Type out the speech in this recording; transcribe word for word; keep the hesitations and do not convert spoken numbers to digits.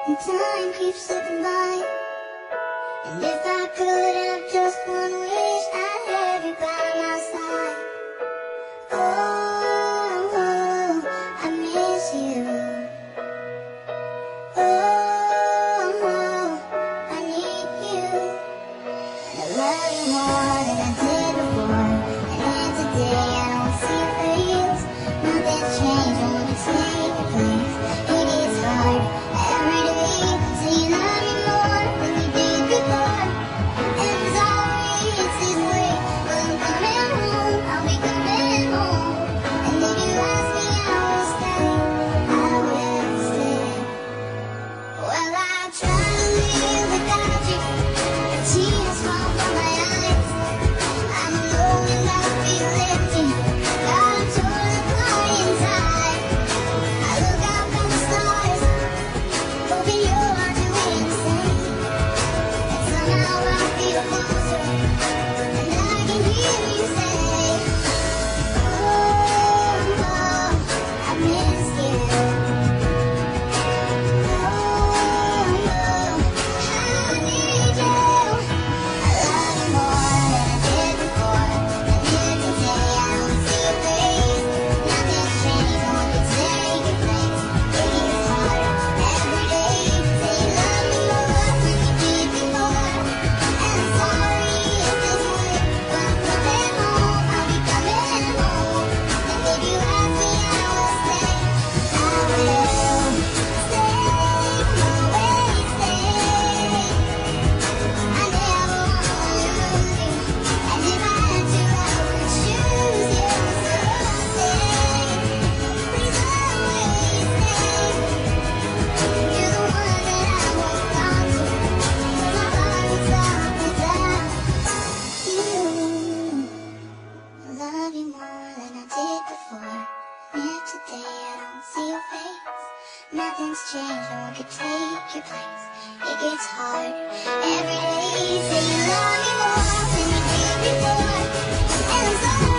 and time keeps slipping by. And if I could have just one wish, I'd have you by my side. Oh, oh, I miss you. Oh, oh, I need you. And I love you more than I did before. And then today I don't see your face. Nothing's changed, won't you take your place? It gets hard every day to you love me more than you did before. And I'm sorry it's this way, but I'm coming home, I'll be coming home. And if you ask me, I will stay, I will stay. Well, I try to live without you, the tears fall from my eyes. I'm alone and I feel empty, got a torn apart inside. I look up at the stars, hoping you're doing the same. And somehow I feel closer, and I can hear you say, oh, oh, I miss you. Oh, oh, I need you. I love you more than I did before. And here today I don't see your face. Nothing's changed, won't you take your place? It gets harder every day to say you love me more than you did before. And I'm sorry it's this way, but I'm coming home, I'll be coming home. And if you ask me, I will stay, I will stay, always stay. I never wanna lose you, and if I had to, I would choose you. So stay, please always stay. You're the one that I hold on to, so my heart will stop without you. I love you more than I did before. And yet today I don't see your face. Nothing's changed, no one could take your place. It gets hard every day. Say you love me more than you did before. And I'm sorry.